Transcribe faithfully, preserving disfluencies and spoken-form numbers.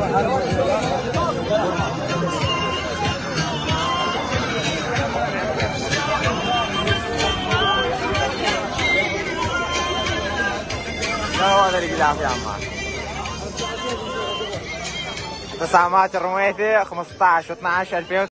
هو هذا اللي قدام يا عمار. تسعمات الرميثي خمسطعش واثنعش ألفين